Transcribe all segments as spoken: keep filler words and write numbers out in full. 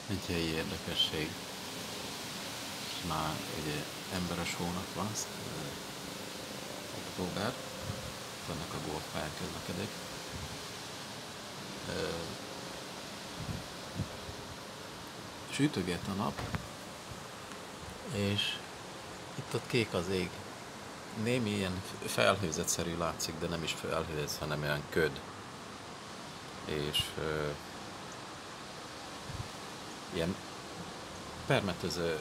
Egy helyi érdekesség, és már ugye emberes hónap van, ez, ö, október, ennek a golfpályán közlekedik. Ö, Sütöget a nap, és itt-ott kék az ég. Némi ilyen felhőzetszerű látszik, de nem is felhőzet, hanem olyan köd. És ö, ilyen permetező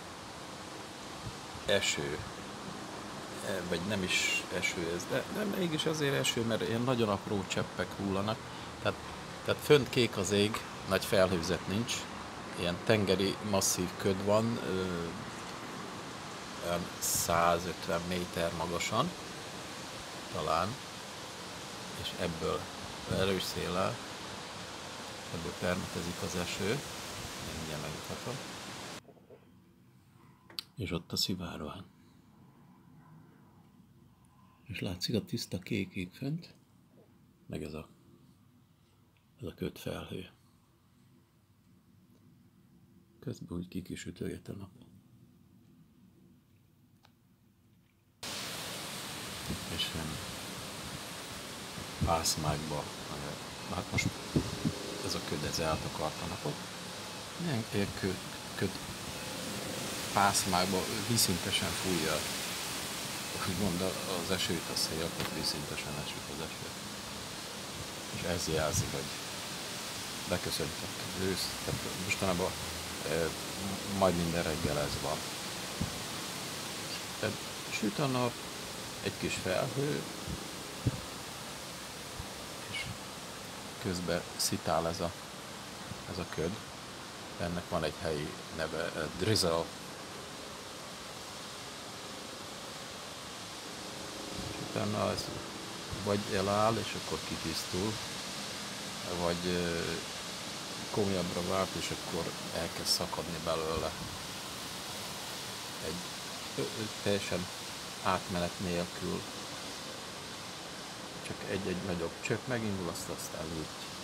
eső, e, vagy nem is eső ez, de, de mégis azért eső, mert ilyen nagyon apró cseppek hullanak. Tehát, tehát fönt kék az ég, nagy felhőzet nincs, ilyen tengeri masszív köd van, ö, olyan százötven méter magasan, talán, és ebből erős széllel, ebből permetezik az eső, mindjárt megmutatom, és ott a szivárvány. És látszik a tiszta kék ég fönt, meg ez a, ez a köd felhő. Közben úgy kikisütöget a nap. És ilyen pászmákba, hát most ez a köd, ez eltakart a napot. Ilyen, ilyen köd, köd pászmákba vízszintesen fújja, úgymond az esőt, a szél, tehát vízszintesen esik az eső. És ez jelzi, hogy beköszöntött az ősz. Tehát mostanában e, majd minden reggel ez van. Tehát süt a nap, egy kis felhő, és közben szitál ez a, ez a köd. Ennek van egy helyi neve, uh, drizzle. És utána ez vagy eláll, és akkor kitisztul, vagy uh, komolyabbra vált, és akkor elkezd szakadni belőle. Egy ö, ö, teljesen átmenet nélkül, csak egy-egy nagyobb csöpp megindul, azt aztán úgy